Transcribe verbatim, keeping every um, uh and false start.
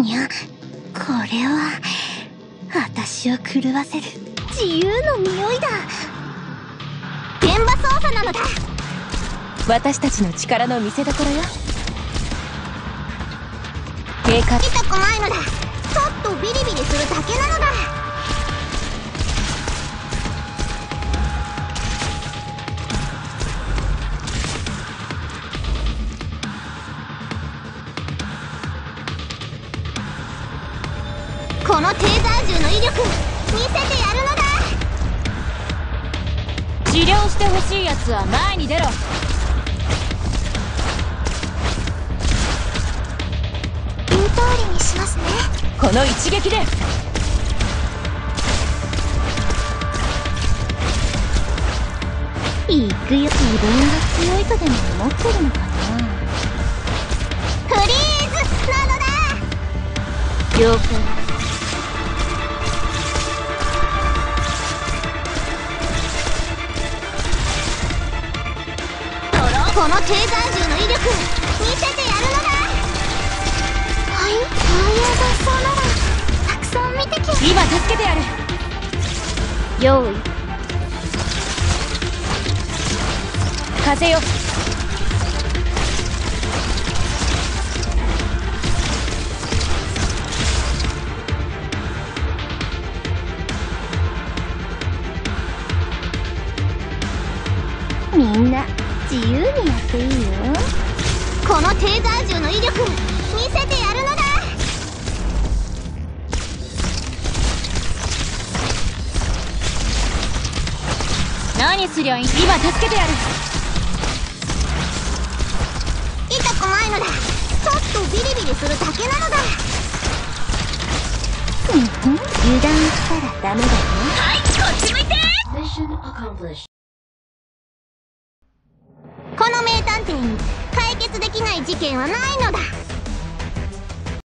にゃ、これは私を狂わせる自由の匂いだ。現場操作なのだ。 私たちの力の見せ所よ。警戒。 痛くないのだ。ちょっとビリビリするだけなのだ。このテーザー銃の威力見せてやるのだ。 治療してほしいやつは前に出ろ。 言う通りにしますね。 この一撃で。 いくよ。自分が強いとでも思ってるのかな。フリーズなのだ。 了解。 このテーザー銃の威力見せてやるのだ。はい、そういう雑草ならたくさん見てきます。 今助けてやる。 用意。 風よ。 みんな自由にやっていいよ。このテーザー銃の威力見せてやるのだ。 何すりゃいい。今助けてやる。 痛くないのだ。ちょっとビリビリするだけなのだ。うん、油断したらダメだよ。 はい、こっち向いて。 この名探偵に解決できない事件はないのだ。